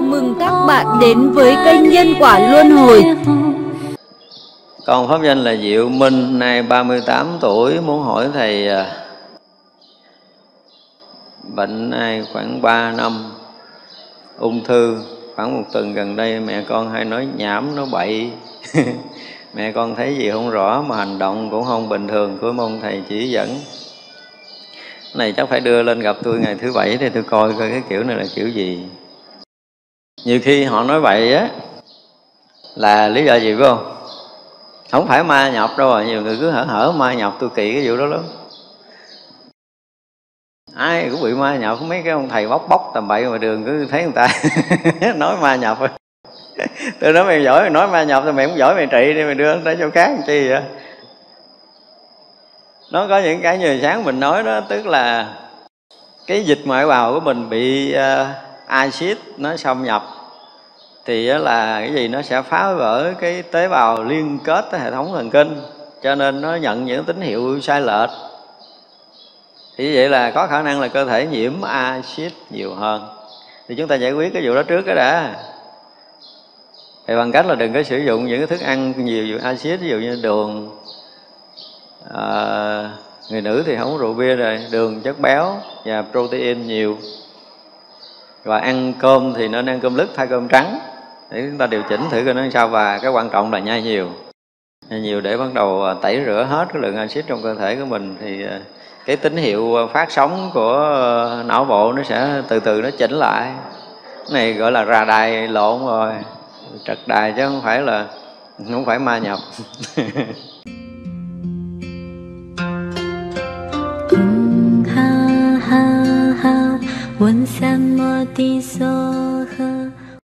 mừng các bạn đến với kênh Nhân Quả Luân Hồi. Con pháp danh là Diệu Minh, nay 38 tuổi, muốn hỏi thầy bệnh nay khoảng 3 năm, ung thư. Khoảng 1 tuần gần đây mẹ con hay nói nhảm, nói bậy. Mẹ con thấy gì không rõ mà hành động cũng không bình thường, cứ mong thầy chỉ dẫn. Cái này chắc phải đưa lên gặp tôi ngày thứ Bảy để tôi coi coi cái kiểu này là kiểu gì. Nhiều khi họ nói vậy á là lý do gì phải không? Không phải ma nhập đâu rồi, nhiều người cứ hở ma nhập, tôi kỵ cái vụ đó lắm. Ai cũng bị ma nhập, mấy cái ông thầy bóc tầm bậy ngoài đường cứ thấy người ta nói ma nhập. Tôi nói mày giỏi, mày nói ma nhập thì mày cũng giỏi, mày trị đi, mày đưa tới chỗ khác làm chi vậy? Nó có những cái như sáng mình nói đó, tức là cái dịch ngoại bào của mình bị axit nó xâm nhập thì là cái gì, nó sẽ phá vỡ cái tế bào liên kết tới hệ thống thần kinh, cho nên nó nhận những tín hiệu sai lệch. Thì vậy là có khả năng là cơ thể nhiễm axit nhiều hơn. Thì chúng ta giải quyết cái vụ đó trước cái đã. Thì bằng cách là đừng có sử dụng những cái thức ăn nhiều axit, ví dụ như đường, người nữ thì không uống rượu bia rồi, đường, chất béo và protein nhiều. Và ăn cơm thì nên ăn cơm lứt thay cơm trắng, để chúng ta điều chỉnh thử coi nó làm sao. Và cái quan trọng là nhai nhiều. Nhai nhiều để bắt đầu tẩy rửa hết cái lượng axit trong cơ thể của mình. Thì cái tín hiệu phát sóng của não bộ nó sẽ từ từ nó chỉnh lại. Cái này gọi là rà đài lộn rồi, trật đài chứ không phải ma nhập. ha ha ha, 问三摩地梭诃。